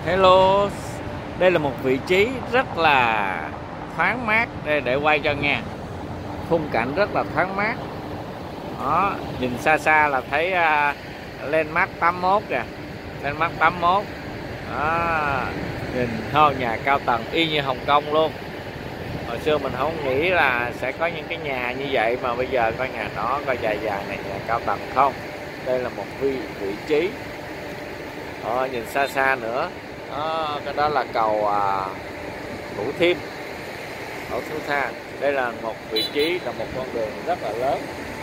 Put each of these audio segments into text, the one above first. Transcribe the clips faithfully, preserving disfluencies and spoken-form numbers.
Hello, đây là một vị trí rất là thoáng mát đây để quay cho nha. Khung cảnh rất là thoáng mát. Đó, nhìn xa xa là thấy uh, Landmark tám mốt kìa, Landmark tám mốt. Đó, nhìn hơn nhà cao tầng y như Hồng Kông luôn. Hồi xưa mình không nghĩ là sẽ có những cái nhà như vậy mà bây giờ coi nhà nó coi dài dài này, nhà cao tầng không. Đây là một vị vị trí. Đó, nhìn xa xa nữa. Đó, cái đó là cầu à, Thủ Thiêm, ở Phú Tha. Đây là một vị trí, là một con đường rất là lớn.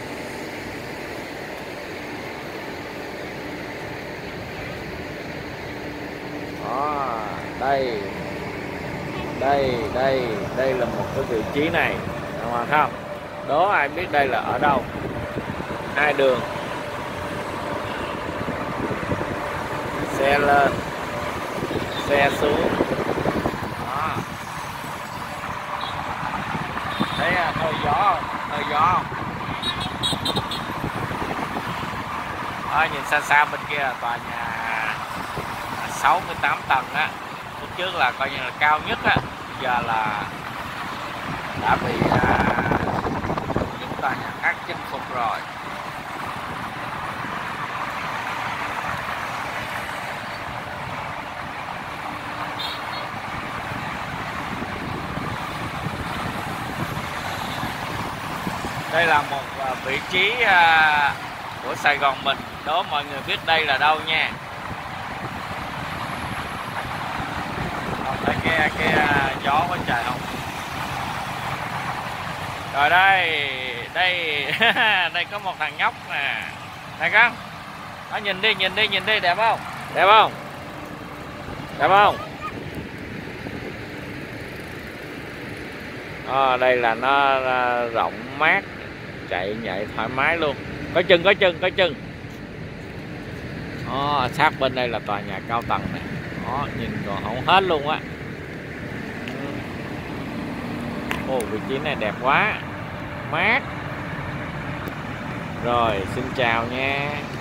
Đó, đây, đây, đây, đây là một cái vị trí này, đúng không? Đố ai biết đây là ở đâu? Hai đường, xe lên, xe xuống. Đó. Thấy hơi gió không? Hơi gió không? Đó, nhìn xa xa bên kia là tòa nhà sáu mươi tám tầng á. Lúc trước là coi như là cao nhất á, bây giờ là đã bị à, những tòa nhà khác chinh phục rồi. Đây là một vị trí của Sài Gòn mình. Đó, mọi người biết đây là đâu nha. Đây kia kia gió quá trời không. Rồi đây, đây đây có một thằng nhóc nè. Này con. Đó, nhìn đi, nhìn đi, nhìn đi, đẹp không? Đẹp không? Đẹp không? À, đây là nó rộng mát, chạy nhảy thoải mái luôn. Có chân, có chân, có chân. Đó, sát bên đây là tòa nhà cao tầng này. Đó, nhìn còn không hết luôn á. Ồ, vị trí này đẹp quá, mát. Rồi, xin chào nha.